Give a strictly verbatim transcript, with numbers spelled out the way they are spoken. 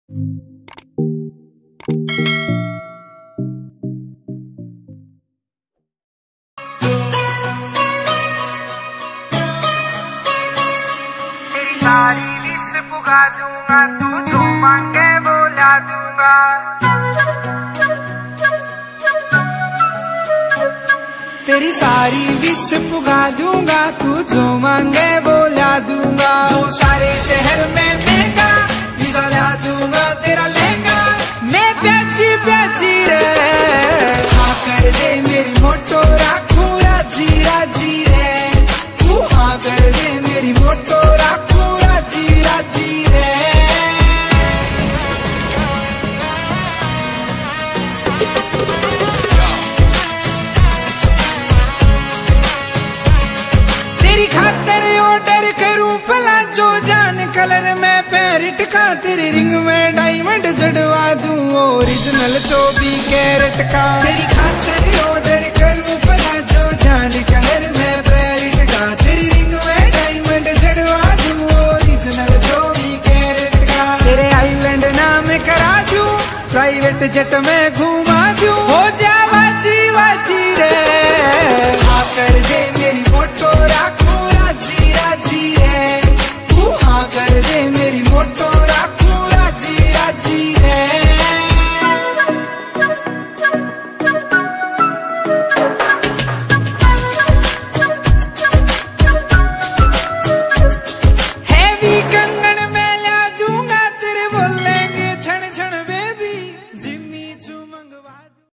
सारी विश पुगा दूंगा, तू जो मांगे वो ला दूंगा। तेरी सारी विश पुगा दूंगा, तू जो मांगे वो ला दूंगा। जो सारे शहर में महंगा वीजा ला दूंगा, तेरा लहंगा मैं प्याची प्याची रे। हाँ कर दे मेरी मोटो राखू राजी राजी रे। तू हाँ कर दे मेरी मोटो राखू राजी राजी रे। तेरी खातर ऑर्डर करूं भला जो जान कलर में पैरिट का। तेरी रिंग में डायमंड जड़वा दूं ओरिजिनल चौबीस कैरेट का। तेरी खातर ऑर्डर करूं भला जो जान कलर में पैरिट का। तेरी रिंग में डायमंड जड़वा दूं ओरिजिनल चौबीस कैरेट का। तेरे आइलैंड नाम करा दूं, प्राइवेट जेट में घुमा दूं। हो जा वाची वाची रे। हाँ कर दे मेरी मोटो